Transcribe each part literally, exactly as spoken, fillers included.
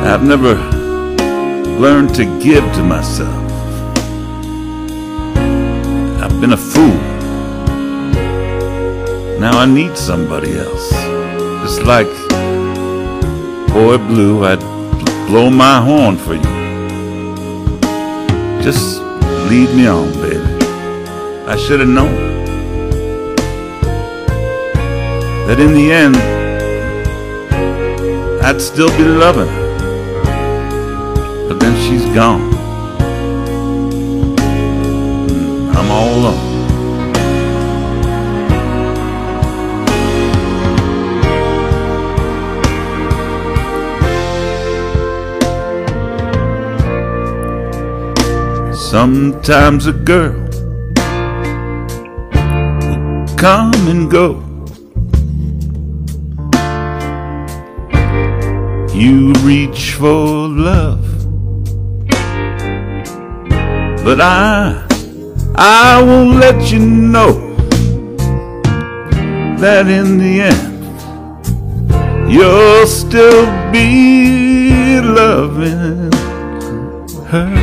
I've never learned to give to myself. I've been a fool. Now I need somebody else. Just like Boy Blue, I'd blow my horn for you. Just lead me on, baby. I should have known that in the end I'd still be loving her. But then she's gone. I'm all alone. Sometimes a girl will come and go. You reach for love, but I, I won't let you know that in the end you'll still be loving her.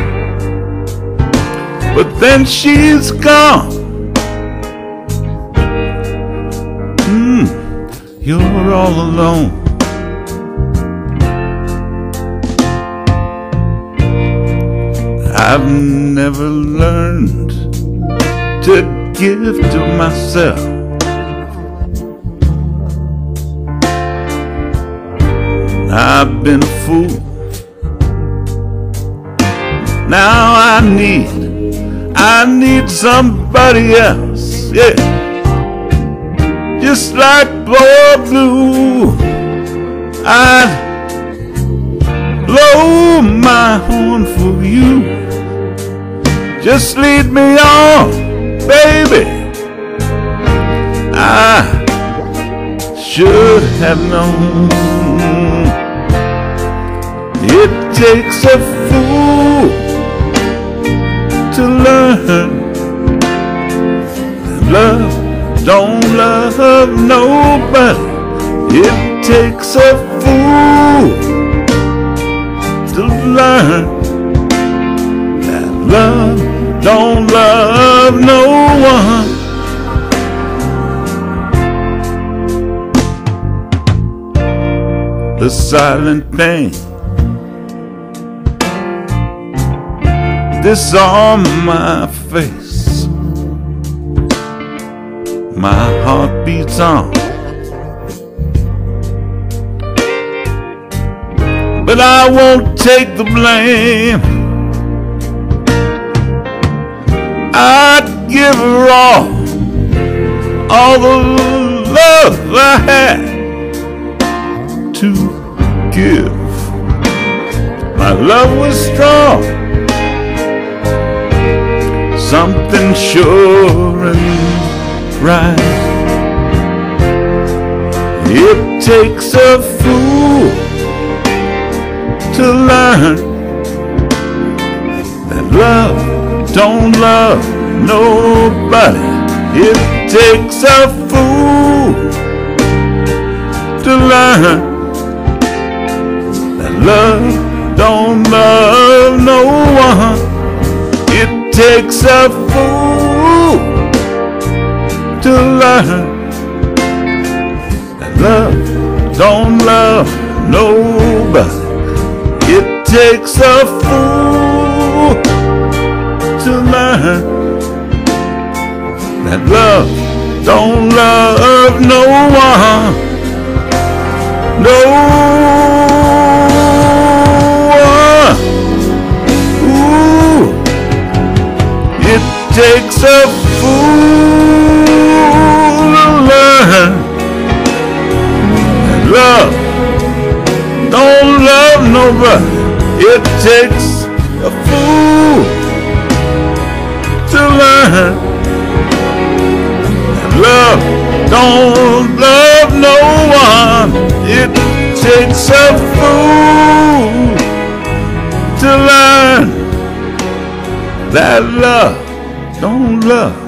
But then she's gone. Mm, you're all alone. I've never learned to give to myself. I've been a fool. Now I need, I need somebody else, yeah. Just like Boy Blue, I'd blow my horn for you. Just lead me on, baby. I should have known it takes a fool to learn that love don't love nobody. It takes a fool to learn that love don't love no one. The silent pain disarm my face. My heart beats on, but I won't take the blame. I'd give her all, all the love I had to give. My love was strong, something sure and right. It takes a fool to learn that love don't love nobody. It takes a fool to learn that love don't love no one. It takes a fool to learn that love don't love nobody. It takes a fool to learn that love don't love no one. No one. Ooh. It takes a fool to learn that love don't love nobody. It takes a fool to learn that love don't love no one. It takes a fool to learn that love don't love